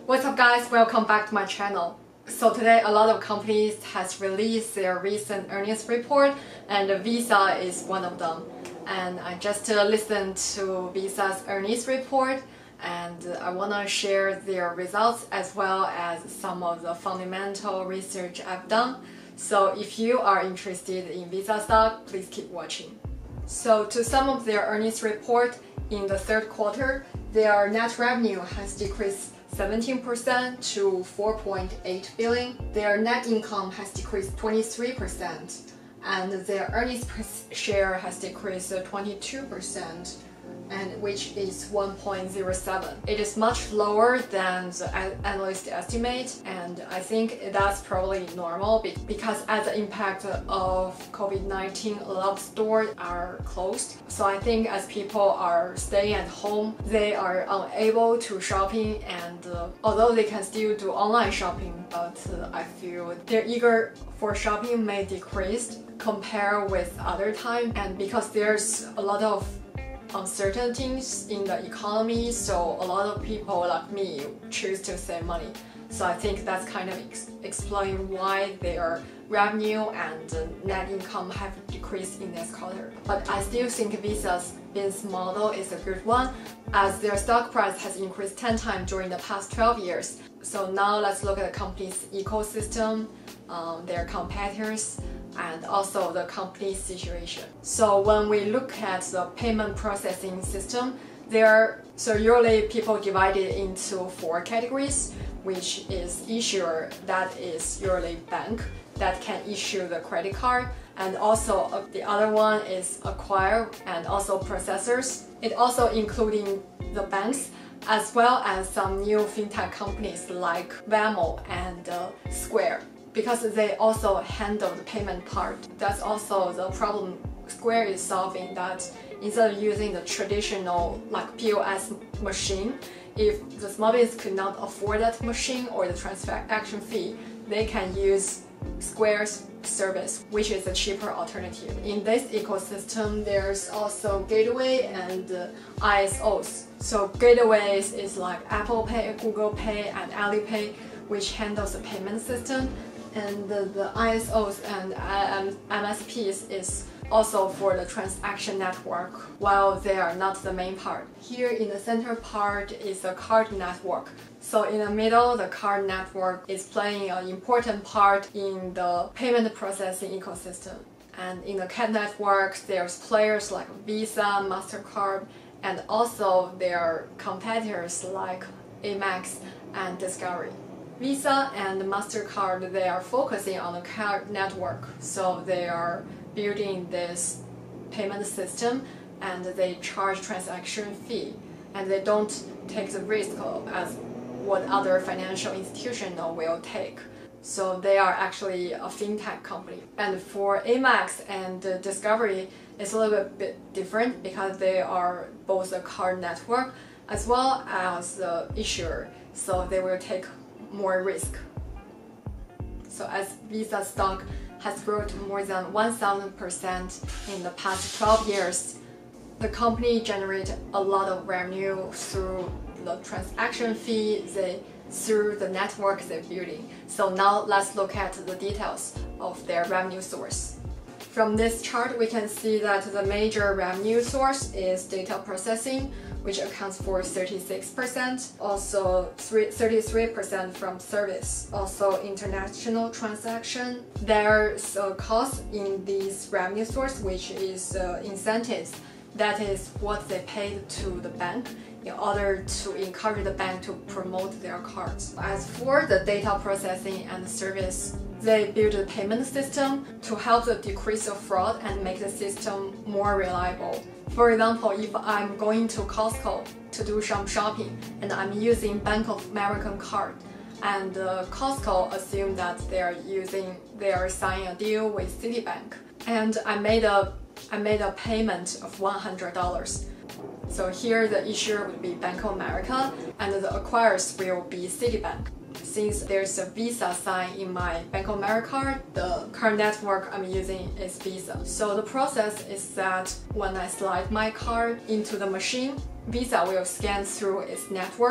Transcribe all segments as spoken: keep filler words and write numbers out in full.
What's up guys, welcome back to my channel. So today a lot of companies has released their recent earnings report and Visa is one of them. And I just uh, listened to Visa's earnings report and I want to share their results as well as some of the fundamental research I've done. So if you are interested in Visa stock, please keep watching. So to sum up their earnings report, in the third quarter, their net revenue has decreased seventeen percent to four point eight billion. Their net income has decreased twenty-three percent and their earnings per share has decreased twenty-two percent, and which is one point zero seven. It is much lower than the analyst estimate, and I think that's probably normal because as the impact of COVID nineteen, a lot of stores are closed. So I think as people are staying at home, they are unable to shopping, and uh, although they can still do online shopping, but uh, I feel their eager for shopping may decrease compared with other time, and because there's a lot of uncertainties in the economy, so a lot of people like me choose to save money. So I think that's kind of ex explain why their revenue and uh, net income have decreased in this quarter. But I still think Visa's business model is a good one, as their stock price has increased ten times during the past twelve years. So now let's look at the company's ecosystem, um, their competitors, and also the company's situation. So when we look at the payment processing system, there are so usually people divide it into four categories, which is issuer, that is usually bank that can issue the credit card, and also uh, the other one is acquire and also processors. It also including the banks as well as some new fintech companies like Venmo and uh, Square, because they also handle the payment part. That's also the problem Square is solving, that instead of using the traditional like P O S machine, if the small business could not afford that machine or the transaction fee, they can use Square's service, which is a cheaper alternative. In this ecosystem, there's also gateway and uh, I S Os. So gateways is like Apple Pay, Google Pay, and Alipay, which handles the payment system. And the, the I S Os and M S Ps is also for the transaction network, while they are not the main part. Here in the center part is the card network. So in the middle, the card network is playing an important part in the payment processing ecosystem. And in the C A D network, there's players like Visa, MasterCard, and also their competitors like Amex and Discovery. Visa and MasterCard, they are focusing on the card network, so they are building this payment system and they charge transaction fee, and they don't take the risk as what other financial institution will take. So they are actually a fintech company. And for Amex and Discovery, it's a little bit different because they are both a card network as well as the issuer, so they will take more risk. So as Visa stock has grown to more than one thousand percent in the past twelve years, the company generated a lot of revenue through the transaction fee, they, through the network they're building. So now let's look at the details of their revenue source. From this chart, we can see that the major revenue source is data processing, which accounts for thirty-six percent, also thirty-three percent from service, also international transaction. There's a cost in this revenue source, which is uh, incentives. That is what they paid to the bank in order to encourage the bank to promote their cards. As for the data processing and service, they build a payment system to help the decrease of fraud and make the system more reliable. For example, if I'm going to Costco to do some shopping and I'm using Bank of America card, and uh, Costco assume that they are using, they are signing a deal with Citibank, and I made a I made a payment of one hundred dollars. So here the issuer would be Bank of America and the acquirers will be Citibank. Since there's a Visa sign in my Bank of America card, the card network I'm using is Visa. So the process is that when I slide my card into the machine, Visa will scan through its network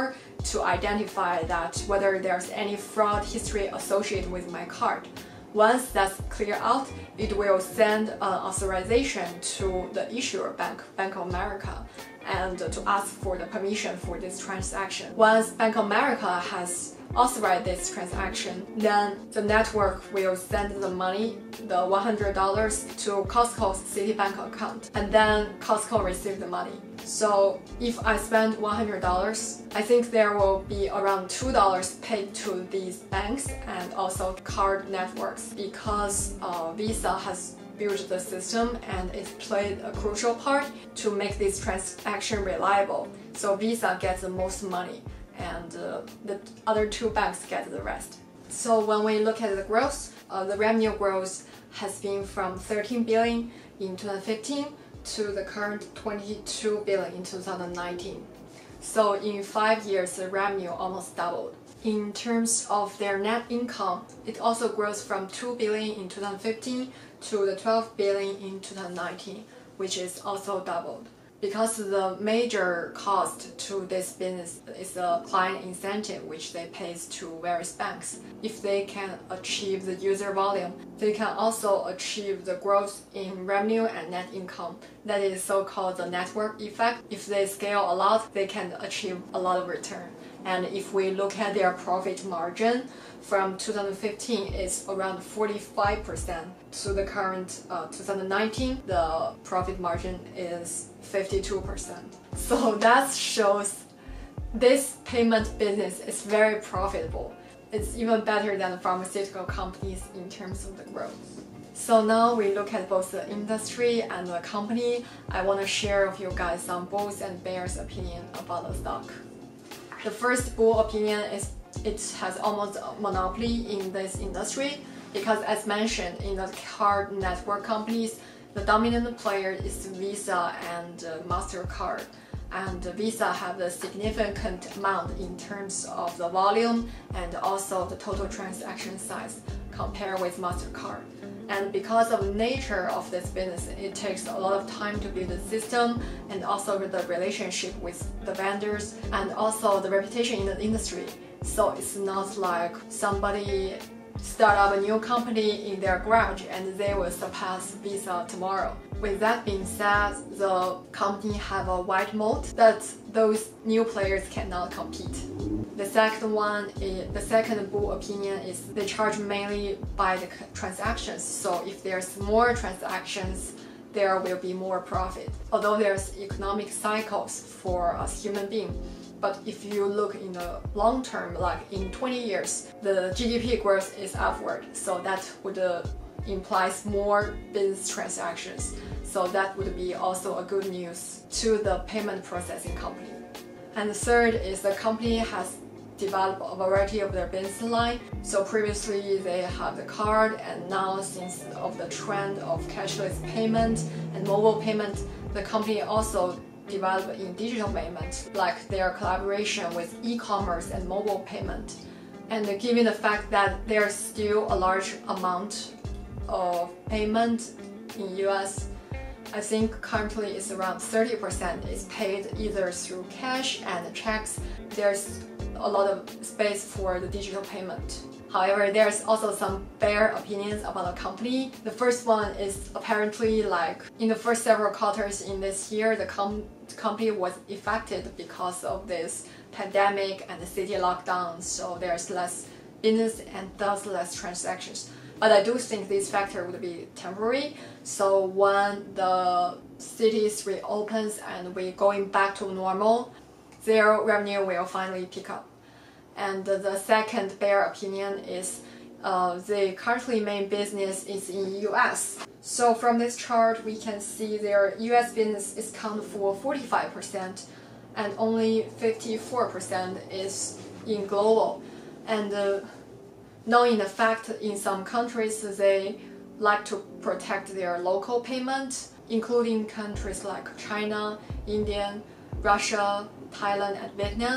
to identify that whether there's any fraud history associated with my card. Once that's clear out, it will send an authorization to the issuer bank, Bank of America, and to ask for the permission for this transaction. Once Bank of America has authorized this transaction, then the network will send the money, the one hundred dollars, to Costco's Citibank account, and then Costco receives the money. So if I spend one hundred dollars, I think there will be around two dollars paid to these banks and also card networks, because uh, Visa has built the system and it played a crucial part to make this transaction reliable. So Visa gets the most money, and uh, the other two banks get the rest. So when we look at the growth, uh, the revenue growth has been from thirteen billion in two thousand fifteen to the current twenty-two billion in two thousand nineteen. So in five years, the revenue almost doubled. In terms of their net income, it also grows from two billion in two thousand fifteen to the twelve billion in two thousand nineteen, which is also doubled. Because the major cost to this business is the client incentive, which they pay to various banks. If they can achieve the user volume, they can also achieve the growth in revenue and net income. That is so-called the network effect. If they scale a lot, they can achieve a lot of return. And if we look at their profit margin, from two thousand fifteen, it's around forty-five percent. To the current uh, two thousand nineteen, the profit margin is fifty-two percent. So that shows this payment business is very profitable. It's even better than the pharmaceutical companies in terms of the growth. So now we look at both the industry and the company. I want to share with you guys some bulls and bears opinion about the stock. The first bull opinion is it has almost a monopoly in this industry, because as mentioned in the card network companies, the dominant player is Visa and uh, MasterCard. And Visa have a significant amount in terms of the volume and also the total transaction size compared with MasterCard. And because of the nature of this business, it takes a lot of time to build the system and also the relationship with the vendors and also the reputation in the industry. So it's not like somebody start up a new company in their garage and they will surpass Visa tomorrow. With that being said, the company have a wide moat that those new players cannot compete. The second one, is, the second bull opinion is they charge mainly by the transactions. So if there's more transactions, there will be more profit. Although there's economic cycles for us human beings. But if you look in the long term, like in twenty years, the G D P growth is upward. So that would uh, implies more business transactions. So that would be also a good news to the payment processing company. And the third is the company has developed a variety of their business line. So previously they have the card, and now since of the trend of cashless payment and mobile payment, the company also developed in digital payment, like their collaboration with e-commerce and mobile payment. And given the fact that there's still a large amount of payment in U S, I think currently it's around thirty percent is paid either through cash and checks. There's a lot of space for the digital payment. However, there's also some bear opinions about the company. The first one is apparently like in the first several quarters in this year, the com company was affected because of this pandemic and the city lockdown. So there's less business and thus less transactions. But I do think this factor would be temporary. So when the cities reopens and we're going back to normal, their revenue will finally pick up. And the second bear opinion is uh, the currently main business is in U S. So from this chart, we can see their U S business is accounted for forty-five percent and only fifty-four percent is in global. And uh, knowing the fact in some countries they like to protect their local payment, including countries like China, India, Russia, Thailand, and Vietnam,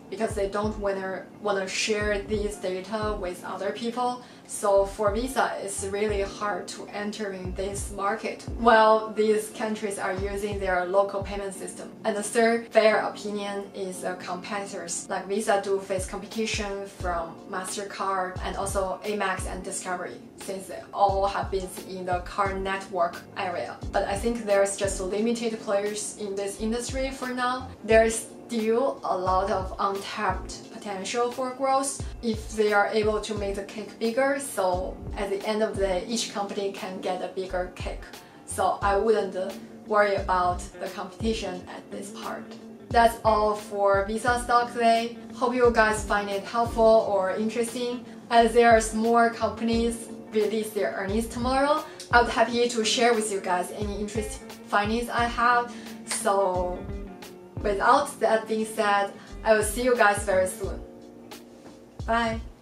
because they don't want to share these data with other people. So for Visa, it's really hard to enter in this market while these countries are using their local payment system. And the third fair opinion is uh, competitors. Like Visa do face competition from MasterCard and also Amex and Discovery, since they all have been in the card network area. But I think there's just limited players in this industry for now. There's still a lot of untapped potential for growth if they are able to make the cake bigger. So at the end of the day, each company can get a bigger cake. So I wouldn't worry about the competition at this part. That's all for Visa stock today. Hope you guys find it helpful or interesting. As there's more companies release their earnings tomorrow, I'll be happy to share with you guys any interesting findings I have. So without that being said, I will see you guys very soon. Bye!